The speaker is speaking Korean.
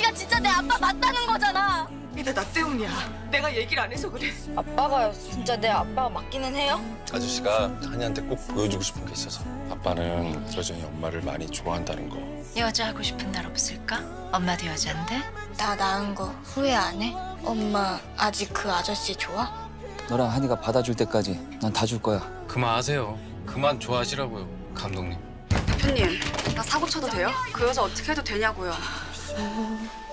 아저씨가 진짜 내 아빠 맞다는 거잖아. 근데 나 때문이야. 내가 얘기를 안 해서 그래. 아빠가 진짜 내 아빠가 맞기는 해요? 아저씨가 한이한테 꼭 보여주고 싶은 게 있어서. 아빠는 여전히 엄마를 많이 좋아한다는 거. 여자 하고 싶은 날 없을까? 엄마도 여잔데? 나 낳은 거 후회 안 해? 엄마 아직 그 아저씨 좋아? 너랑 한이가 받아줄 때까지 난 다 줄 거야. 그만하세요. 그만 좋아하시라고요, 감독님. 대표님, 나 사고 쳐도 돼요? 그 여자 어떻게 해도 되냐고요.